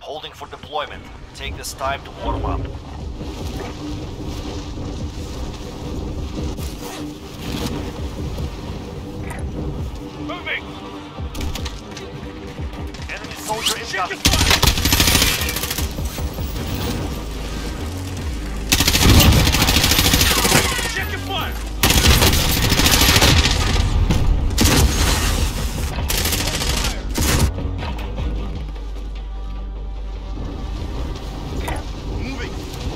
holding for deployment. Take this time to warm up. Moving! Enemy soldier incoming. Check your fire! Moving.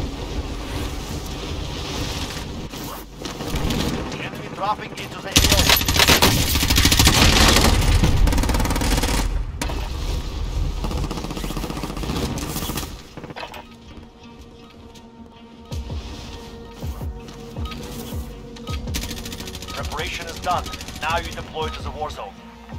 Enemy dropping into the AO. Preparation is done. Now you deploy to the war zone.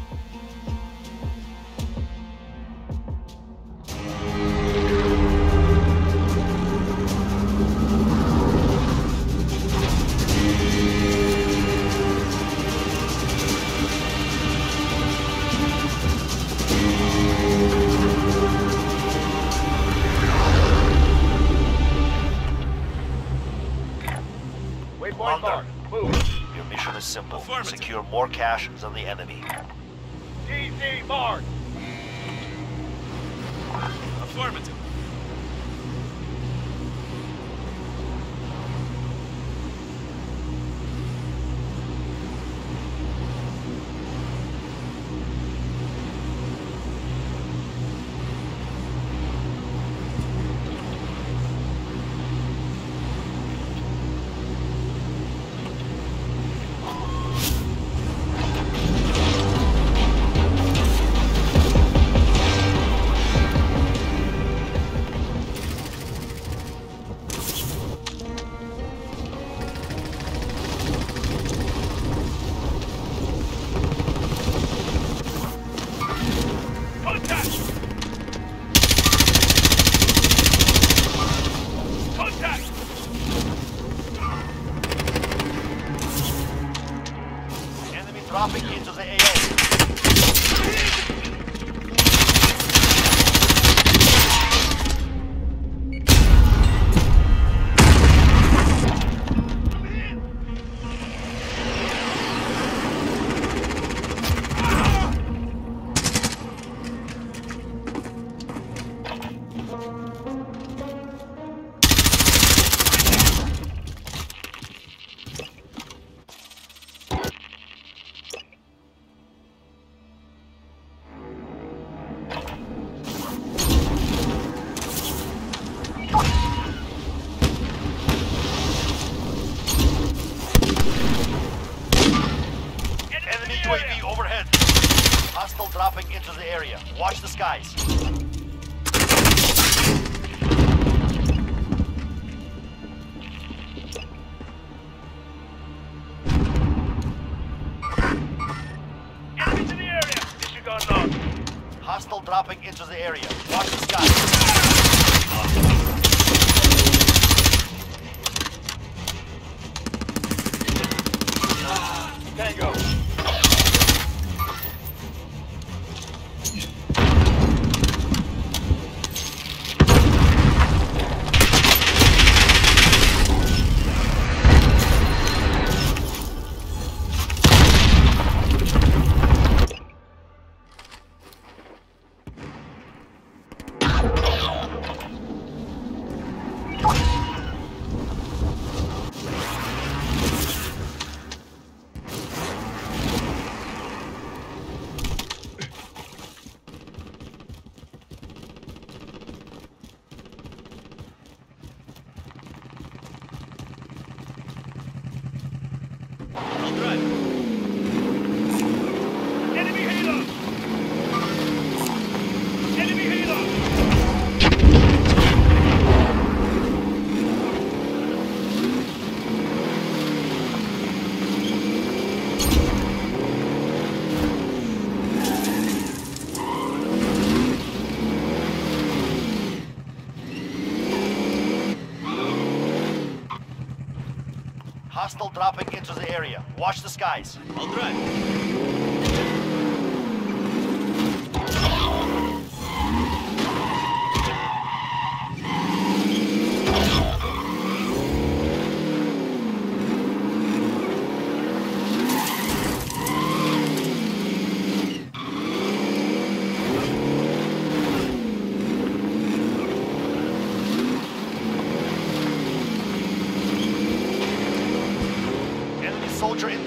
Waypoint mark. Move. Your mission is simple. Affirmative. Secure more cash than the enemy. DZ mark. Affirmative. Dropping into the AO. Enemy UAV overhead. Hostile dropping into the area. Watch the skies. Enemy to the area. Disregard log. Hostile dropping into the area. Watch the skies. Tango. I'll drive. Enemy helo! Enemy helo! Hostile dropping into the area. Watch the skies. I'll drive.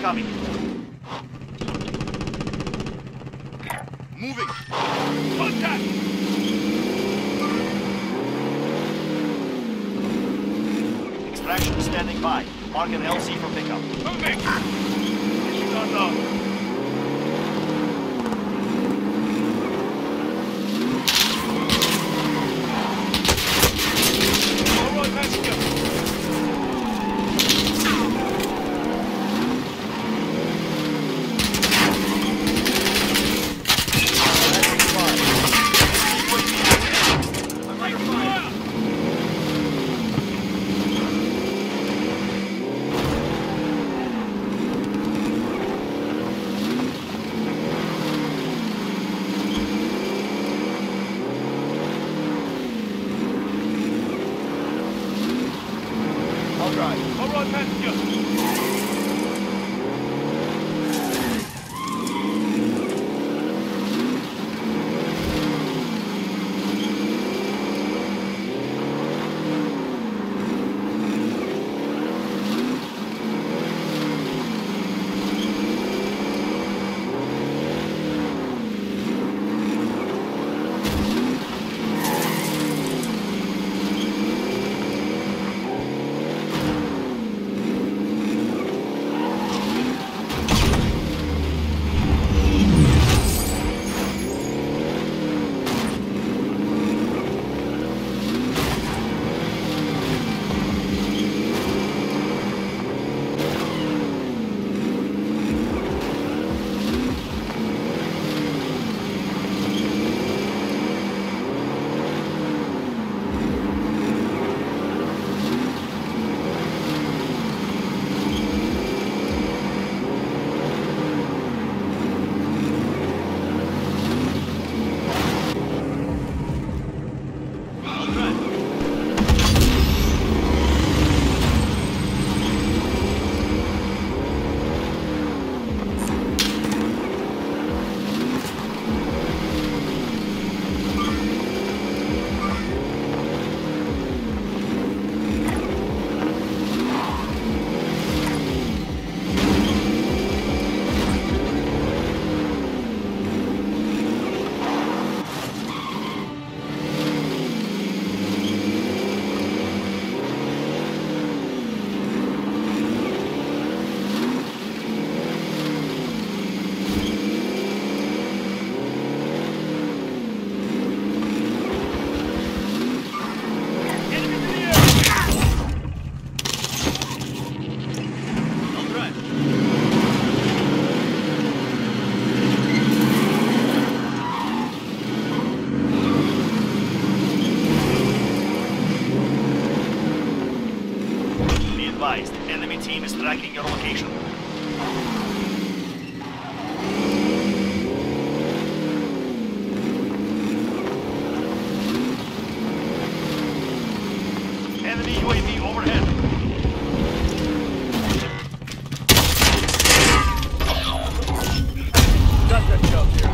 incoming. Moving. Contact! Extraction standing by. Mark an LC for pickup. Moving! Disregard low. All right, passenger. I'll drive. All right, passenger. Enemy team is tracking your location. Enemy UAV overhead. Got that job here.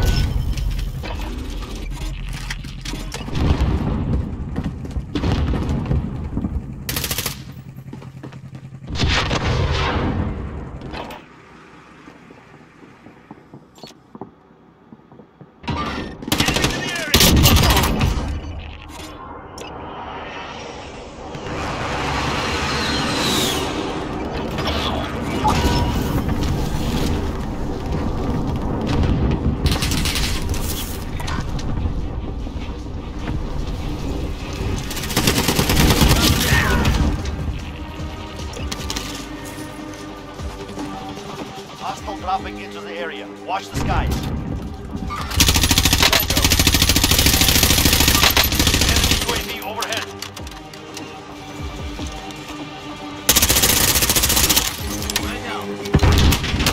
Hostile dropping into the area. Watch the skies. Enemy UAV overhead. Right now.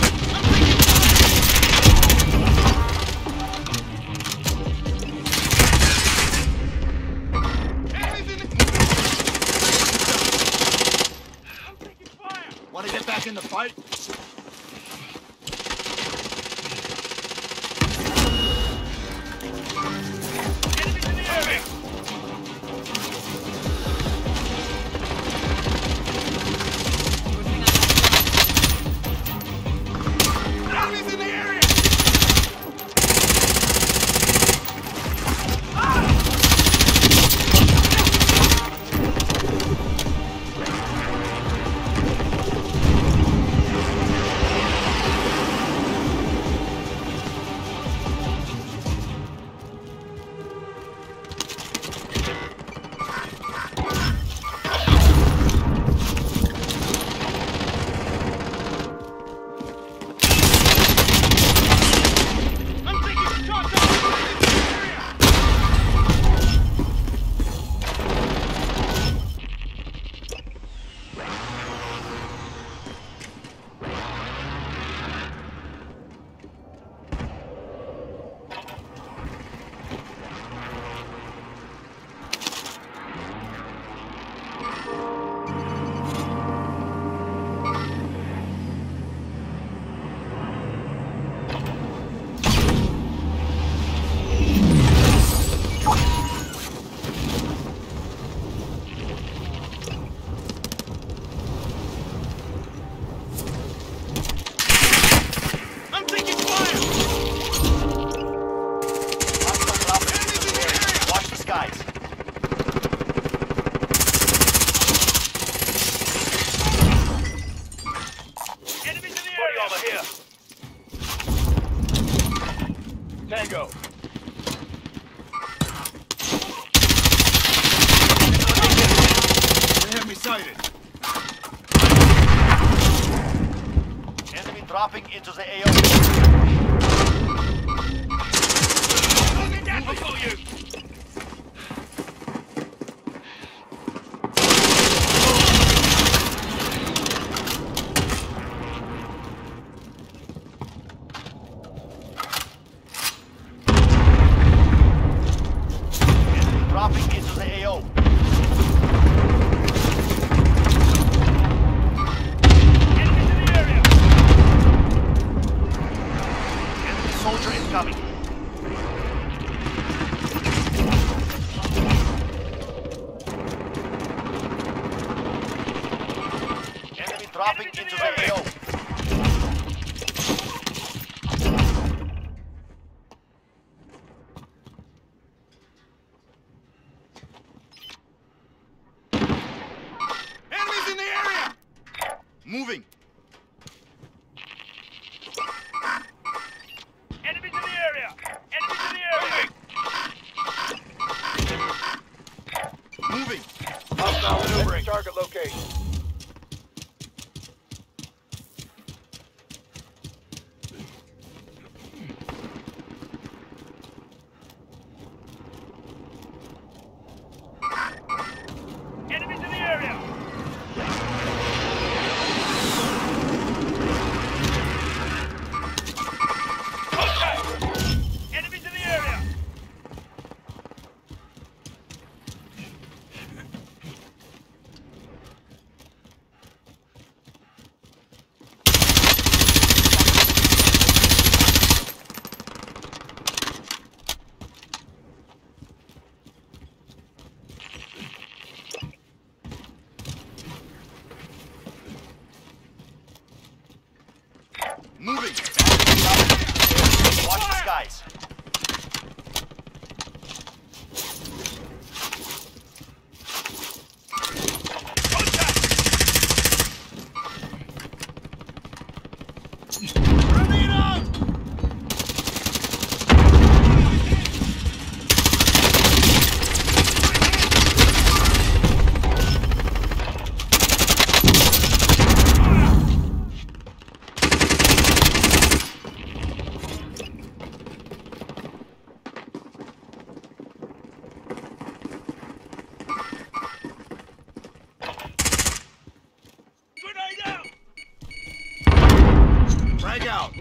Want to get back in the fight? Enemies in the area! dropping into the AO. I've got you! Dropping into the AO. Enemies in the area! Enemy soldier incoming. Enemy dropping Enemies in into the the area. AO. Enemies in the area! Moving. Enemies in the area! Enemies in the area! Moving. Hostile maneuvering. Target location. Enemies in the area! Contact! Enemies in the area! Moving. Watch the skies. Grenade out! Frag out.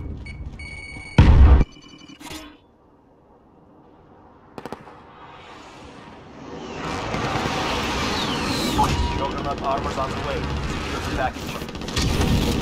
Juggernaut armor's on the way. Here's the package.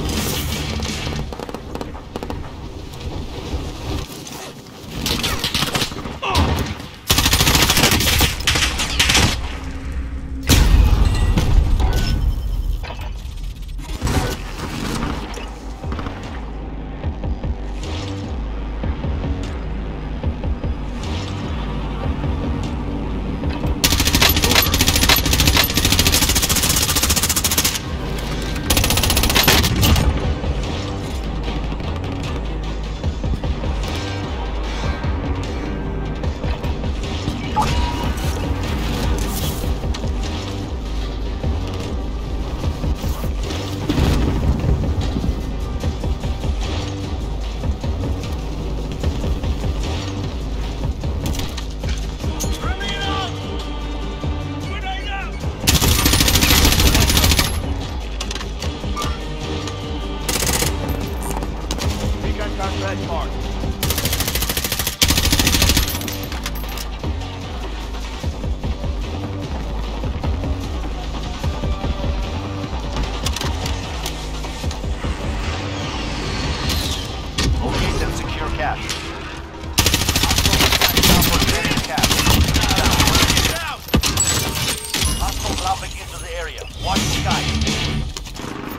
Grenade out! Recon contract marked. Locate and secure cash. Hostile dropping into the area. Watch the skies.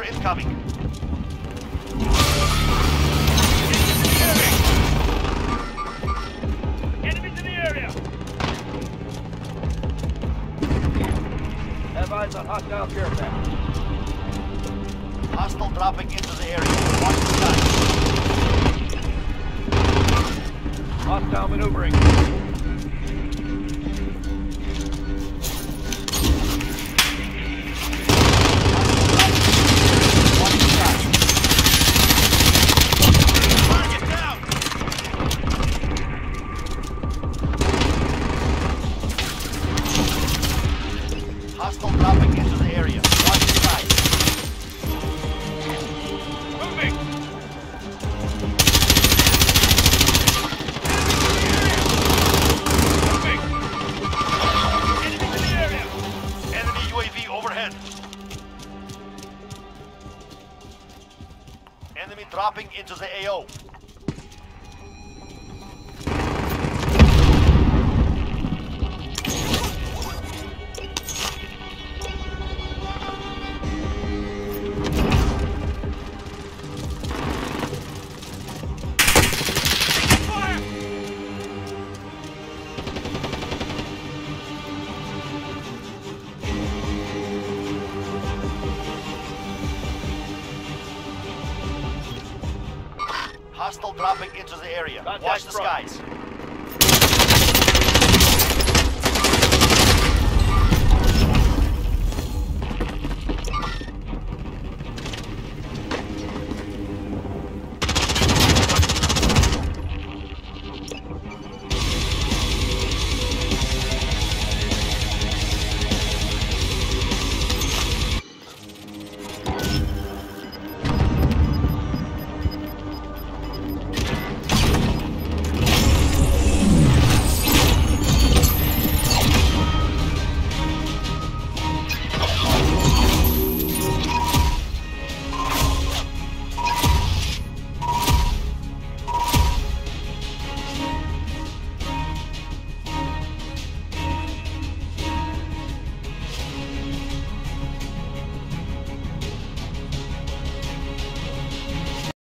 incoming. Enemies in the area. Have eyes on hostile care package. Hostile dropping into the area. Watch the skies. Hostile maneuvering. Watch the skies. Target down! Hostile dropping into the area. Watch the skies. Moving. Moving. Enemies in the area. Enemy UAV overhead. Enemy dropping into the AO. Fire. Hostile dropping into the area. Contact Watch the front. skies.